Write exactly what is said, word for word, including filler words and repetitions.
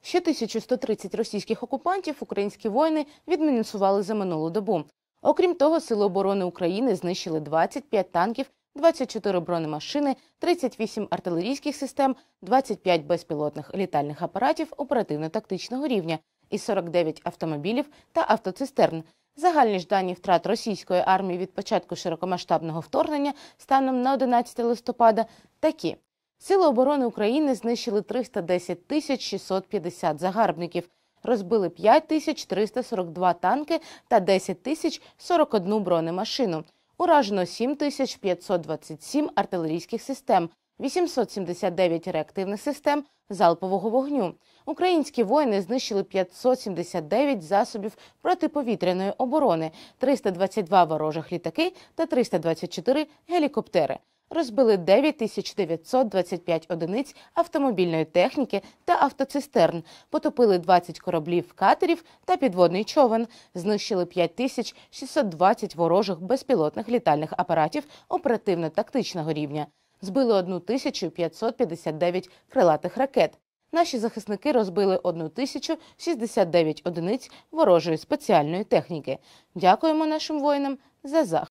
Ще тисячу сто тридцять російських окупантів українські воїни відмінусували за минулу добу. Окрім того, Сили оборони України знищили двадцять п'ять танків, двадцять чотири бронемашини, тридцять вісім артилерійських систем, двадцять п'ять безпілотних літальних апаратів оперативно-тактичного рівня і сорок дев'ять автомобілів та автоцистерн. Загальні ж дані втрат російської армії від початку широкомасштабного вторгнення станом на одинадцяте листопада такі. Сили оборони України знищили триста десять тисяч шістсот п'ятдесят загарбників, розбили п'ять тисяч триста сорок два танки та десять тисяч сорок одну бронемашину. Уражено сім тисяч п'ятсот двадцять сім артилерійських систем, вісімсот сімдесят дев'ять реактивних систем залпового вогню. Українські воїни знищили п'ятсот сімдесят дев'ять засобів протиповітряної оборони, триста двадцять два ворожих літаки та триста двадцять чотири гелікоптери. Розбили дев'ять тисяч дев'ятсот двадцять п'ять одиниць автомобільної техніки та автоцистерн, потопили двадцять кораблів, катерів та підводний човен, знищили п'ять тисяч шістсот двадцять ворожих безпілотних літальних апаратів оперативно-тактичного рівня, збили одну тисячу п'ятсот п'ятдесят дев'ять крилатих ракет. Наші захисники розбили одну тисячу шістдесят дев'ять одиниць ворожої спеціальної техніки. Дякуємо нашим воїнам за захист.